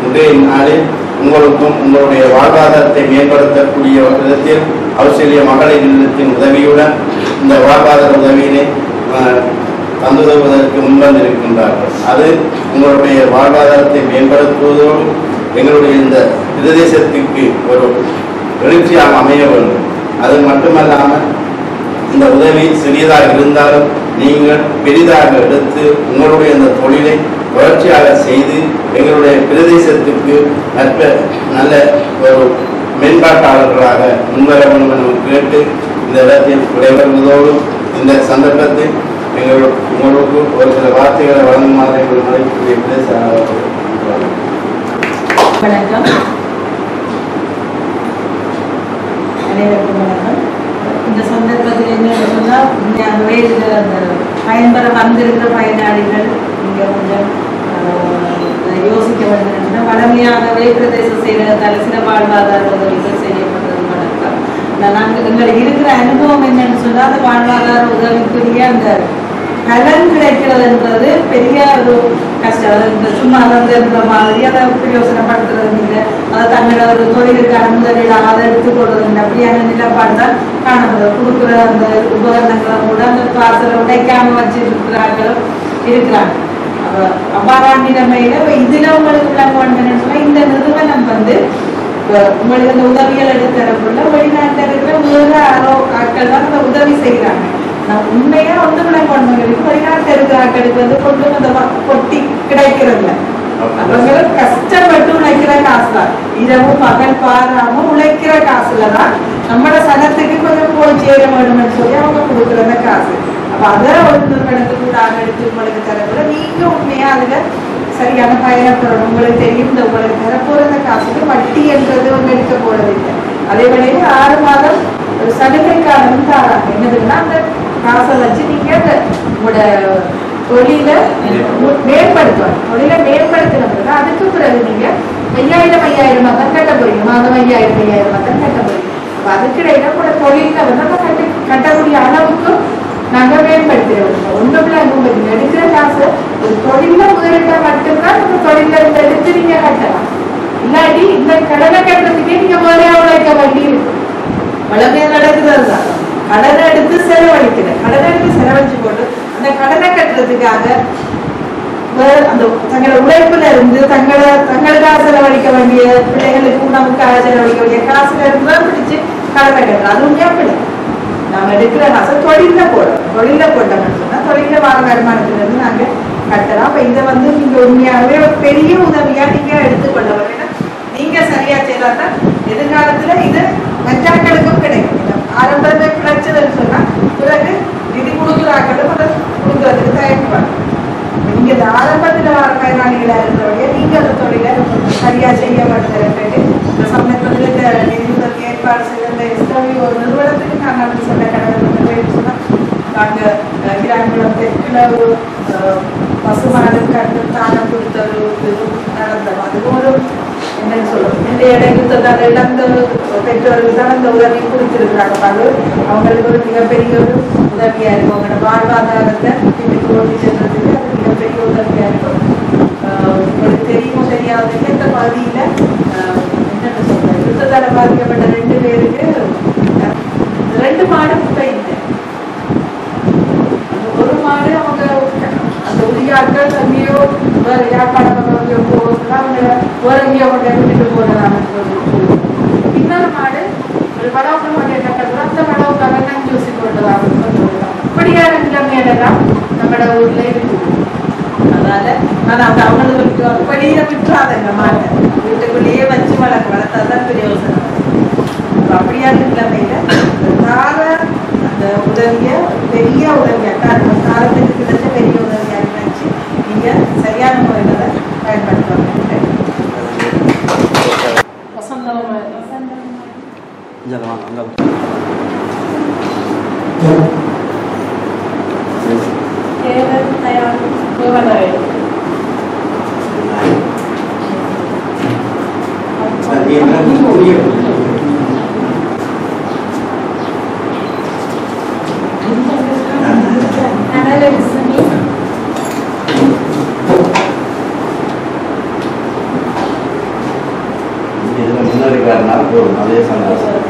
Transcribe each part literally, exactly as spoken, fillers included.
இன்றைய நாளில் உங்களுக்கும் உங்களுடைய வாழ்வாதாரத்தை மேம்படுத்தக்கூடிய விதத்தில் ஆஸ்திரேலிய மகளிர் இல்லத்தின் உதவியுடன் இந்த வாழ்வாதார உதவியினை தந்துதவுவதற்கு முன்வந்திருக்கின்றார்கள். அது உங்களுடைய வாழ்வாதாரத்தை மேம்படுத்துவதோடு எங்களுடைய இந்த பிரதேசத்திற்கு ஒரு எழுச்சியாக அமைய வேண்டும். அது மட்டுமல்லாமல் இந்த உதவி சிறியதாக இருந்தாலும் நீங்கள் பெரிதாக எடுத்து உங்களுடைய இந்த தொழிலை தொடர்ச்சியாக செய்து எங்களுடைய பிரதேசத்திற்கு நற்ப நல்ல ஒரு மேம்பாட்டாளர்களாக முன்வர வேண்டும் என கேட்டு இந்த இடத்தில் விடைபெறுவதோடு இந்த சந்தர்ப்பத்தில் எங்கள் உங்களுக்கு ஒரு சில வார்த்தைகளை வழங்குமாறு எங்கள் மதிப்புக்குரிய பிரதேச வணக்கம். அனைவருக்கும் வணக்கம். இந்த சந்தர்ப்பத்தில் என்ன சொன்னால் உண்மையாகவே இதில் அந்த பயன்பெற வந்திருக்கிற பயனாளிகள் நீங்கள் கொஞ்சம் யோசிக்க வேண்டும். வளமையாகவே பிரதேச செயலகத்தால் சில வாழ்வாதார உதவிகள் செய்யப்படுறது வணக்கம். நாங்கள் எங்களுக்கு இருக்கிற அனுபவம் என்னன்னு சொன்னால் அந்த வாழ்வாதார உதவிக்குரிய அந்த பலன் கிடைக்கிறதுன்றது பெரிய ஒரு கஷ்டம். இந்த சும்மா அந்த மாதிரி அதை பிரயோசனப்படுத்துறது இல்லை, அதை தங்களோட ஒரு தொழிலுக்கான முதலீடாக அதை எடுத்துக்கொள்வது இல்லை. அப்படியான நிலைப்பாடு தான் காணப்படுது. கொடுக்குற அந்த உபகரணங்களை கூட அந்த பார்சலை உடைக்காம வச்சிருக்கிறார்களும் இருக்கிறாங்க. அப்போ அவ்வாறான நிலைமையில இதுல உங்களுக்கு விளங்க வேண்டும்னு சொன்னா இந்த நிறுவனம் வந்து உங்களுக்கு அந்த உதவிகள் எடுத்துறக்குள்ள வெளிநாட்டில் இருக்கிற வேறு ஆரோ ஆட்கள் தான் அந்த உதவி செய்கிறாங்க. நான் உண்மையா ஒன்று விளங்க வேண்டுங்களுக்கு வெளிநாட்டில் இருக்கிற ஆட்களுக்கு வந்து கொண்டு அந்த கொட்டி கிடைக்கிறதில்ல. அவங்களும் கஷ்டப்பட்டு உழைக்கிற காசு தான். இரவு பகல் பாராம உழைக்கிற காசுல தான் நம்மளோட சனத்துக்கு கொஞ்சம் போய் சேர வேணும்னு சொல்லி அவங்க கொடுக்குற அந்த காசு. அப்ப அதை ஒரு நிறுவனத்துக்கு நாங்கள் எடுத்து உங்களுக்கு தரப்போல நீங்க உண்மையா அதுல சரியான பயணப்படணும். உங்களுக்கு தெரியும் இந்த உங்களுக்கு தரப்போற அந்த காசுக்கு வட்டி என்றது ஒன்று எடுக்க போறதில்லை. அதே வேளையில ஆறு மாதம் ஒரு சலுகை காலம் தாராங்க. என்னதுன்னா அந்த காசை வச்சு நீங்க உங்களோட தொழில மேம்படுத்துவாங்க. தொழிலை மேம்படுத்தினதுக்கு அதுக்கு பிறகு நீங்க ஐயாயிரம் ஐயாயிரமா தான் கட்ட போறீங்க. மாதம் ஐயாயிரம் ஐயாயிரமா தான் கட்ட போறீங்க. அப்ப அதுக்கு இடையில கூட தொழில வந்து நம்ம கட்ட கட்டக்கூடிய அளவுக்கு நாங்க மேம்படுத்திடுவோம். ஒன்றுக்குள்ள அனுமதி எடுக்கிற காசு ஒரு தொழில முதலீட்டா மட்டும்தான் நம்ம தொழில இருந்து எடுத்து நீங்க கட்டலாம். இல்லாட்டி இந்த கடனை கட்டுறதுக்கே நீங்க வேலையா உழைக்க வேண்டி இருக்கு. வளமையா நடக்குறது தான். கடனை எடுத்து செலவழிக்கிறேன். கடனை எடுத்து செலவழிச்சு போட்டு அந்த கடனை கட்டுறதுக்காக அந்த தங்களோட உழைப்புல இருந்து தங்களை தங்களுக்காக செலவழிக்க வேண்டிய பிள்ளைகளுக்கு உணவுக்காக செலவழிக்க வேண்டிய காசுல இருந்து தான் பிடிச்சு கடனை கட்டுறோம். அது உண்மையா பிள்ளை நாம எடுக்கிற காசை தொழில போடுறோம். தொழில போட்டோம்னு சொன்னா தொழில வார வருமானத்துல இருந்து நாங்க கட்டலாம். அப்ப இதை வந்து நீங்க உண்மையாகவே ஒரு பெரிய உதவியா நீங்க எடுத்துக்கொள்ள வேண்டும். நீங்க சரியா செய்தாதான் எதிர்காலத்துல இது மற்றாக்களுக்கும் கிடைக்கும். ஆரம்பமே கிடைச்சதுன்னு சொன்னா பிறகு நிதி கொடுக்குறாக்களும் அதை கொடுக்கறதுக்கு தயங்குவாங்க. நீங்க இந்த ஆரம்பத்துல வர பயனாளிகளா இருக்கிறவங்க நீங்க அந்த தொழிலை சரியா செய்ய மாட்டேங்கிறது. இந்த சமயத்துல இந்த நிதி உதவி ஏற்பாடு செய்த எஸ்டவி ஒரு நிறுவனத்துக்கு நாங்கள் அப்படி சொல்ல கடவுள் சொன்னா நாங்க கிராமப்புறம் தெற்குல பசுமாடு கட்டு தானம் கொடுத்தது நடந்தோம். அதுவும் ஒரு என்னன்னு சொல்றோம் இந்த இடையுத்தத்தால் இழந்த பெற்றோர்கள் தான் அந்த உதவி கொடுத்திருக்கிறாங்க. அது அவங்களுக்கு ஒரு மிகப்பெரிய ஒரு உதவியா இருக்கும். அவங்களோட வாழ்வாதாரத்தை இன்னைக்கு ஓட்டி செல்றதுக்கு அது மிகப்பெரிய உதவியா இருக்கும். உங்களுக்கு தெரியுமோ தெரியாத இந்த பகுதியில என்னென்ன சொல்றேன் யுத்தத்தால பாதிக்கப்பட்ட ரெண்டு பேருக்கு ரெண்டு மாடு போயிட்டு அந்த ஒரு மாடு அவங்க அந்த உரியாட்கள் தண்ணியோ வேற யாழ்ப்பாணம் போகிறதுனா அவங்க வேற எங்கேயோ கொண்டே விட்டுட்டு போடுறாங்க. இன்னொரு மாடு ஒரு படவுக்கு கொண்டே கட்டுறதா அந்த படவுக்காக நஞ்சு ஊசி போடுறதாக இப்படியான நிலைமையிலதான் நம்மளோட ஊர்ல இருக்கு. அதனால நான் அந்த அவங்களுக்கு வெளியில விட்டுறாத இந்த மாட்டை வீட்டுக்குள்ளேயே வச்சு வளர்க்க வளர்த்தாதான் பிரயோசனம். அப்படியான நிலைமையில தார அந்த உதவிய பெரிய உதவியா காலத்துக்கு கிடைச்ச பெரிய உதவியா நினைச்சு நீங்க சரியான முறையில பயன்படுத்துவாங்க. காட்டினால் போதும், அதே சந்தோஷம்.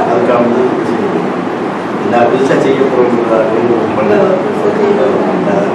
La cosa செய்ய போகிறோம்